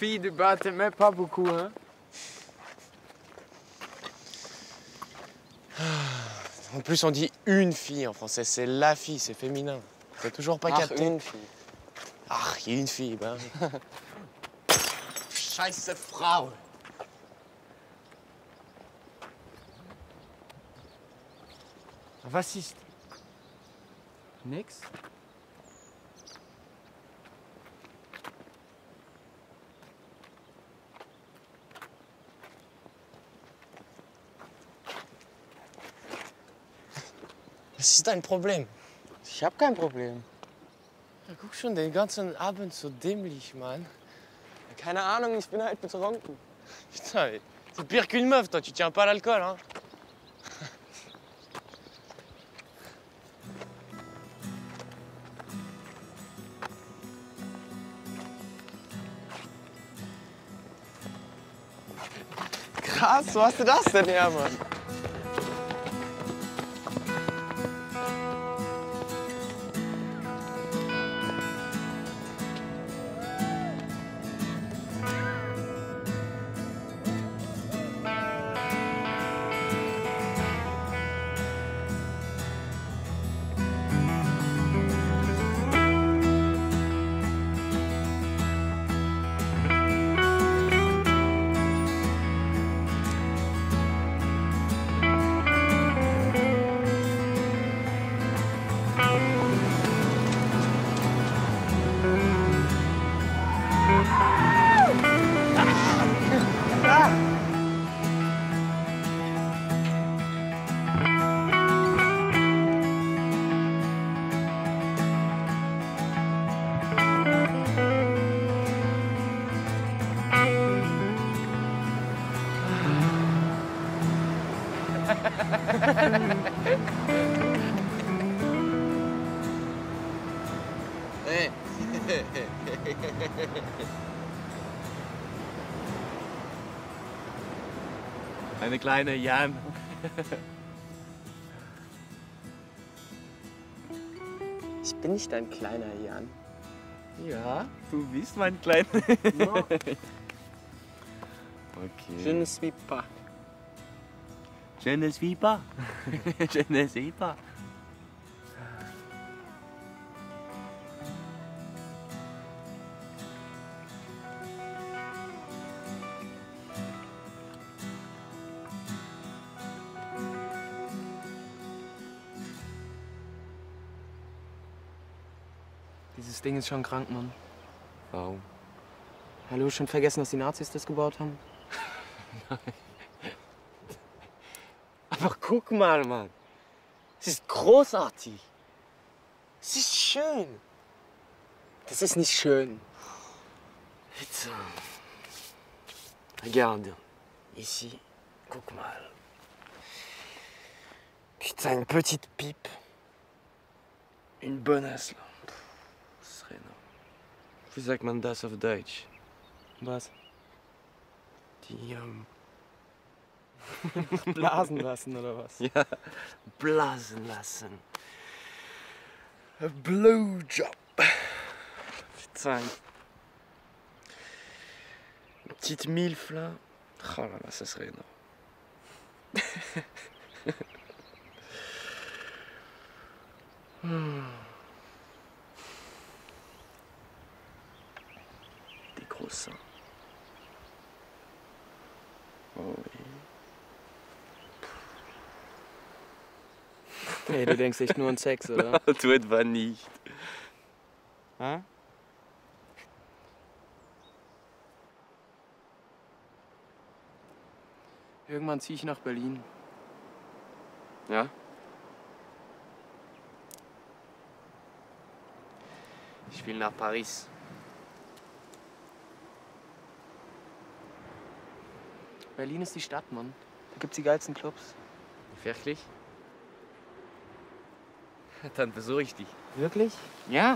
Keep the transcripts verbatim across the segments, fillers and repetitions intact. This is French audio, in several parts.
filles de bas, t'aimais pas beaucoup, hein? En plus, on dit une fille en français. C'est la fille, c'est féminin. T'as toujours pas Ach, capté? une fille. Ach, une fille, ben. Scheiße Frau. Was ist? Nix? Was ist dein Problem? Ich hab kein Problem. Ja, guck schon den ganzen Abend so dämlich, Mann. Keine Ahnung, ich bin halt betrunken. Putain, c'est pire qu'une meuf, toi. Tu tiens pas à l'alcool, hein? Krass, wo hast du das denn her, Mann? Hey. Eine kleine Jan. Ich bin nicht ein kleiner Jan. Ja, du bist mein kleiner. No. Okay. Je ne suis pas. Je ne suis pas. Je ne suis pas. Dieses Ding ist schon krank, Mann. Warum? Hallo, schon vergessen, dass die Nazis das gebaut haben? Aber guck mal, Mann. Es ist großartig. Es ist schön. Das ist nicht schön. Putain. Regarde. Ici. Guck mal. Putain, une petite pipe. Une bonasse, là. Das ist Renner. Wie sagt man das auf Deutsch? Was? Die, ähm... Blasen lassen, oder was? Ja, blasen lassen. A blowjob. Putain. Une petite milf, là. Oh là là, ça serait énorme. Hmm. Des gros seins. Oh oui. Hey, du denkst echt nur an Sex, oder? Du etwa nicht. Hä? Irgendwann ziehe ich nach Berlin. Ja? Ich will nach Paris. Berlin ist die Stadt, Mann. Da gibt's die geilsten Clubs. Wirklich? Dann besuche ich dich. Wirklich? Ja.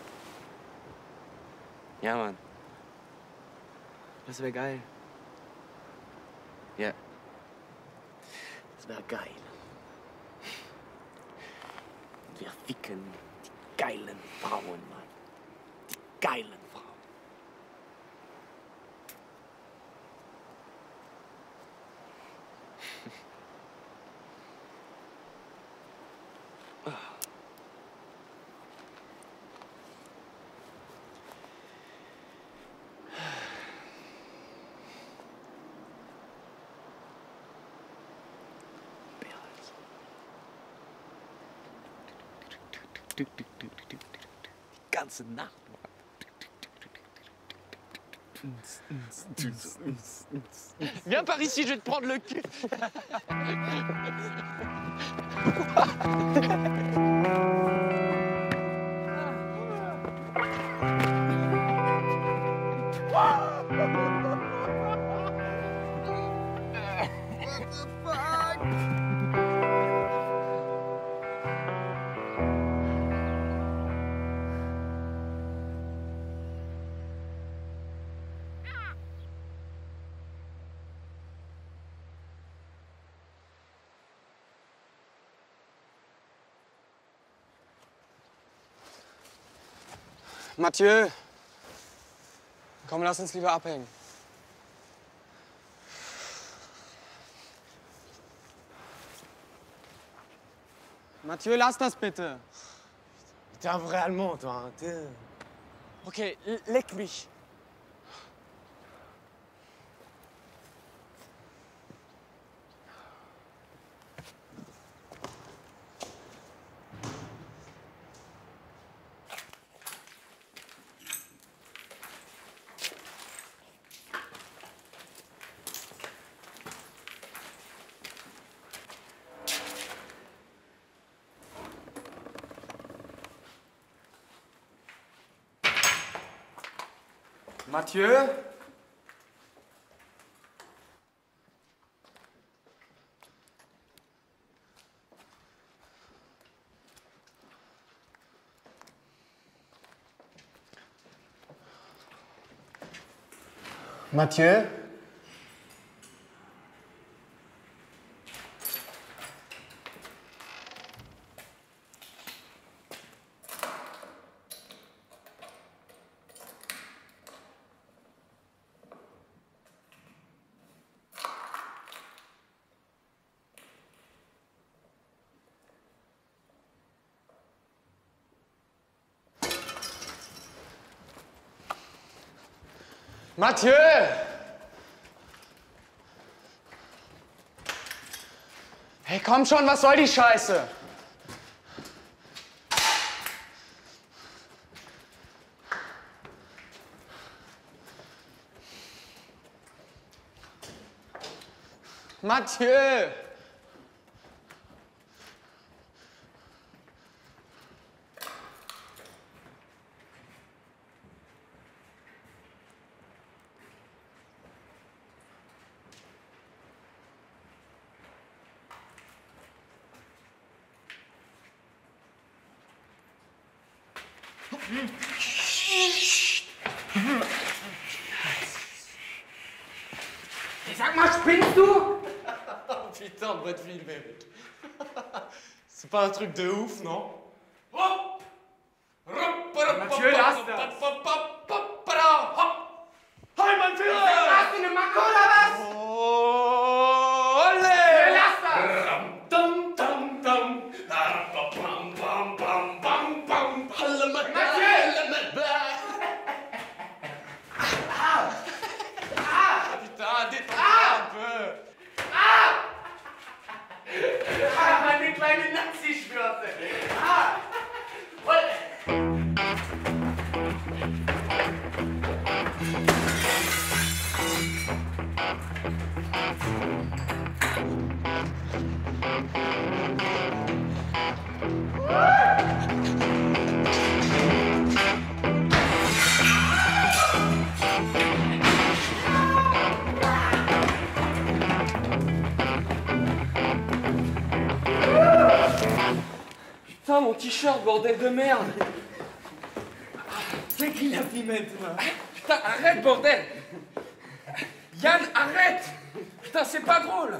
Ja, Mann. Das wäre geil. Ja. Das wäre geil. Wir ficken die geilen Frauen, Mann. Die geilen Frauen. Die ganze Nacht, viens par ici, je vais te prendre le cul. Mathieu, komm, lass uns lieber abhängen. Mathieu, lass das bitte. T'es un vrai Allemand, toi. Hein. T'es... Okay, leck mich. Mathieu? Mathieu? Mathieu! Hey, komm schon, was soll die Scheiße? Mathieu! Sag mal, spinnst du? Oh putain, de votre film, mec. C'est pas un truc de ouf, non? Mathieu, lass das! Hey, mein Führer! Hast du eine Macke oder was? Oh, Olle! Lass das! Dum, dum, dum. Bam, bam, bam, bam, bam. Putain, détends-toi un peu! Ah, meine kleine Nazi-Schwörze! Ah! Putain, mon t-shirt, bordel de merde! C'est qui l'a fait maintenant? Putain, arrête, bordel! Yann, arrête! Putain, c'est pas drôle!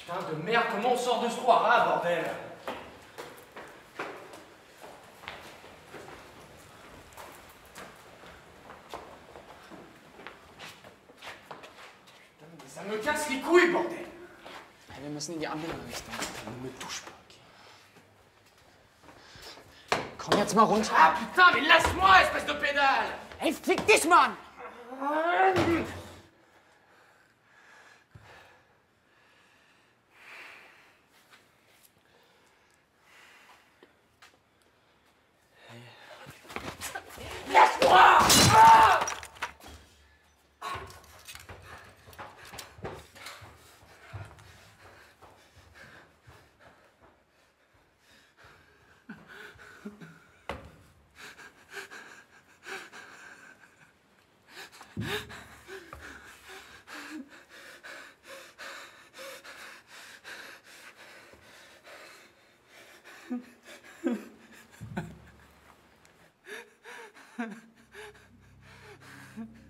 Putain de merde, comment on sort de ce trou à rat, bordel? Putain, mais ça me casse les couilles, bordel! Hey, wir müssen in die andere Richtung. Ne me touche pas, ok? Komm jetzt mal runter. Ah putain, mais laisse-moi, espèce de pédale! Hey, fick dich, Mann! Laisse-moi! Ah! Ha ha ha.